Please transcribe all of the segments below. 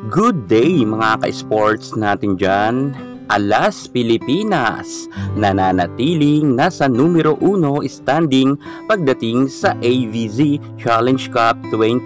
Good day mga ka-sports natin dyan. Alas Pilipinas nananatiling nasa numero 1 standing pagdating sa AVZ Challenge Cup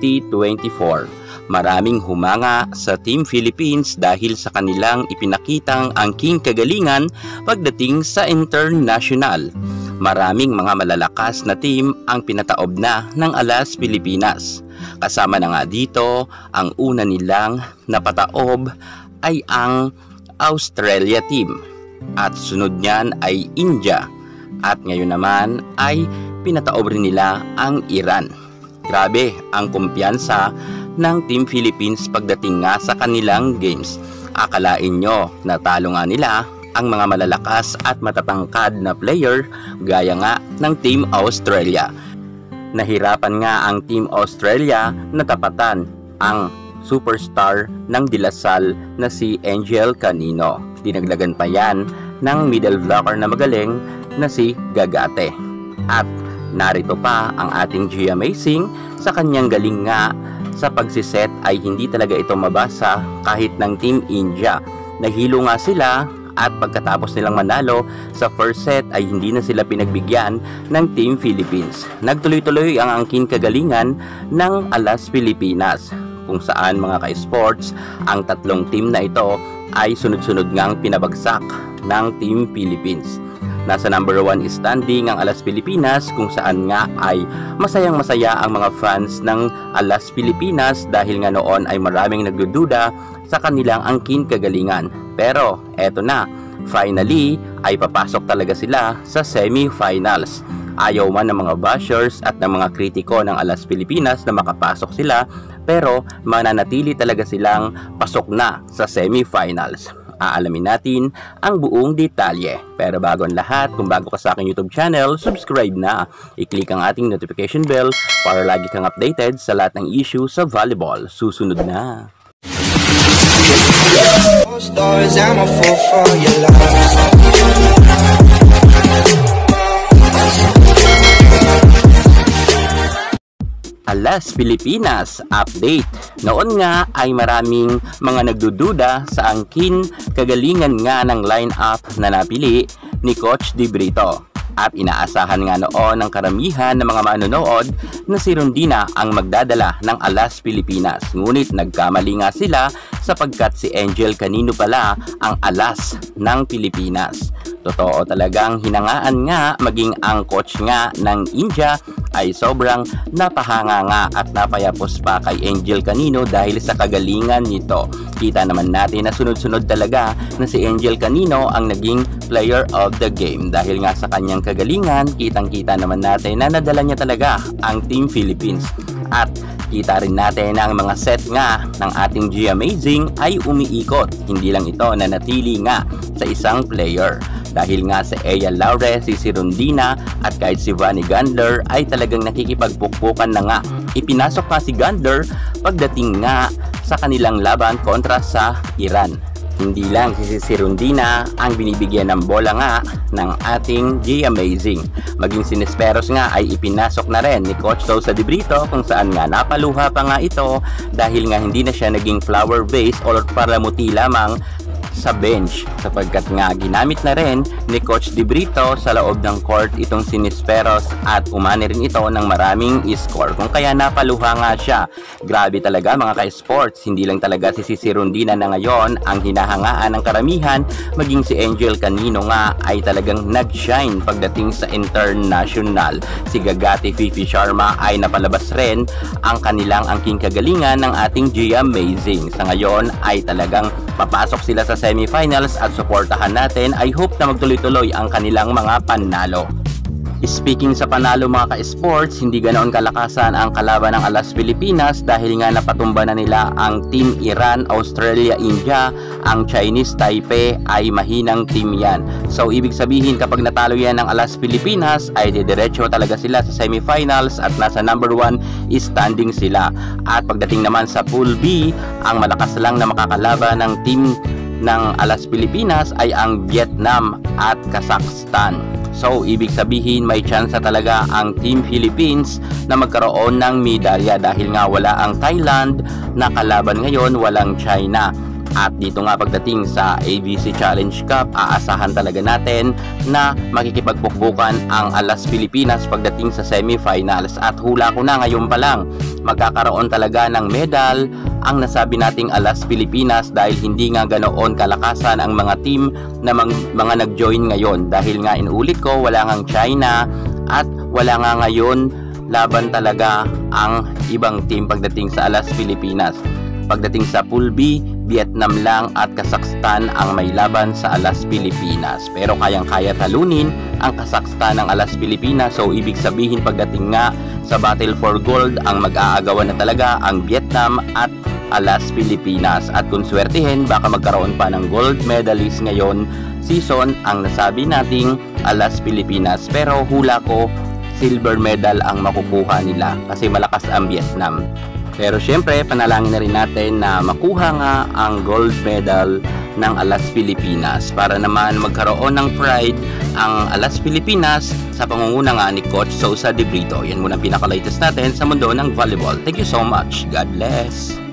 2024. Maraming humanga sa Team Philippines dahil sa kanilang ipinakitang angking kagalingan pagdating sa international. Maraming mga malalakas na team ang pinataob na ng Alas Pilipinas. Kasama na nga dito, ang una nilang napataob ay ang Australia team at sunod niyan ay India at ngayon naman ay pinataob rin nila ang Iran. Grabe ang kumpiyansa ng Team Philippines pagdating nga sa kanilang games. Akalain nyo natalo nga nila ang mga malalakas at matatangkad na player gaya nga ng Team Australia. Nahirapan nga ang Team Australia na tapatan ang superstar ng Dilasal na si Angel Canino. Dinagdagan pa yan ng middle blocker na magaling na si Gagate. At narito pa ang ating G Amazing sa kanyang galing nga sa pagsiset ay hindi talaga ito mabasa kahit ng Team India. Nahilo nga sila at pagkatapos nilang manalo sa first set ay hindi na sila pinagbigyan ng Team Philippines. Nagtuloy-tuloy ang angking kagalingan ng Alas Pilipinas kung saan mga ka-sports ang tatlong team na ito ay sunod-sunod ngang pinabagsak ng Team Philippines. Nasa number 1 standing ang Alas Pilipinas kung saan nga ay masayang masaya ang mga fans ng Alas Pilipinas dahil nga noon ay maraming nagdududa sa kanilang angking kagalingan. Pero eto na, finally ay papasok talaga sila sa semi-finals. Ayaw man ng mga bashers at ng mga kritiko ng Alas Pilipinas na makapasok sila, pero mananatili talaga silang pasok na sa semi-finals. Aalamin natin ang buong detalye. Pero bago ang lahat, kung bago ka sa aking YouTube channel, subscribe na. I-click ang ating notification bell para lagi kang updated sa lahat ng issue sa volleyball. Susunod na. Alas Pilipinas update. Noon nga ay maraming mga nagdududa sa angkin kagalingan nga ng lineup na napili ni Coach De Brito. At inaasahan nga noon ng karamihan ng mga manonood na si Rondina ang magdadala ng Alas Pilipinas. Ngunit nagkamali nga sila sapagkat si Angel Canino pala ang alas ng Pilipinas. Totoo talagang hinangaan nga maging ang coach nga ng India ay sobrang napahanga nga at napayapos pa kay Angel Canino dahil sa kagalingan nito. Kita naman natin na sunod-sunod talaga na si Angel Canino ang naging player of the game dahil nga sa kanyang kagalingan, kitang-kita naman natin na nadala niya talaga ang Team Philippines. At kita rin natin na ang mga set nga ng ating G Amazing ay umiikot. Hindi lang ito na natili nga sa isang player. Dahil nga sa Ea Laure, si Rondina at kahit si Vanny Gandler ay talagang nakikipagpukpukan na nga. Ipinasok pa si Gandler pagdating nga sa kanilang laban kontra sa Iran. Hindi lang si Rondina ang binibigyan ng bola nga ng ating G Amazing. Maging si Nesperos nga ay ipinasok na rin ni Coach Sousa De Brito kung saan nga napaluha pa nga ito dahil nga hindi na siya naging flower base or paramuti lamang sa bench sapagkat nga ginamit na rin ni Coach De Brito sa loob ng court itong si Nesperos at umani rin ito ng maraming score kung kaya napaluha nga siya. Grabe talaga mga ka-sports, hindi lang talaga si Rondina na ngayon ang hinahangaan ng karamihan, maging si Angel Canino nga ay talagang nag-shine pagdating sa international. Si Gagate Fifi Sharma ay napalabas rin ang kanilang angking kagalingan ng ating G Amazing. Sa ngayon ay talagang papasok sila sa semifinals at suportahan natin. I hope na magtuloy-tuloy ang kanilang mga panalo. Speaking sa panalo mga ka-sports, hindi ganoon kalakasan ang kalaban ng Alas Pilipinas dahil nga napatumba na nila ang Team Iran, Australia, India. Ang Chinese Taipei ay mahinang team yan. So ibig sabihin kapag natalo yan ng Alas Pilipinas ay didiretso talaga sila sa semifinals at nasa number 1 standing sila. At pagdating naman sa Pool B, ang malakas lang na makakalaban ng team ng Alas Pilipinas ay ang Vietnam at Kazakhstan. So, ibig sabihin may chance talaga ang Team Philippines na magkaroon ng medalya dahil nga wala ang Thailand na kalaban ngayon, walang China. At dito nga pagdating sa ABC Challenge Cup, aasahan talaga natin na makikipagpukbukan ang Alas Pilipinas pagdating sa semifinals. At hula ko na ngayon pa lang, magkakaroon talaga ng medal ang nasabi nating Alas Pilipinas dahil hindi nga ganoon kalakasan ang mga team na mga nag-join ngayon. Dahil nga inulit ko, wala ngang China at wala nga ngayon laban talaga ang ibang team pagdating sa Alas Pilipinas. Pagdating sa Pool B, Vietnam lang at Kazakhstan ang may laban sa Alas Pilipinas. Pero kayang-kaya talunin ang Kazakhstan ng Alas Pilipinas. So ibig sabihin pagdating nga sa Battle for Gold, ang mag-aagawan na talaga ang Vietnam at Alas Pilipinas. At kung swertihin, baka magkaroon pa ng gold medalist ngayon season ang nasabi nating Alas Pilipinas. Pero hula ko, silver medal ang makukuha nila kasi malakas ang Vietnam. Pero syempre, panalangin na rin natin na makuha nga ang gold medal ng Alas Pilipinas para naman magkaroon ng pride ang Alas Pilipinas sa pangunguna nga ni Coach Sousa de Brito. Yan muna ang pinaka-latest natin sa mundo ng volleyball. Thank you so much. God bless.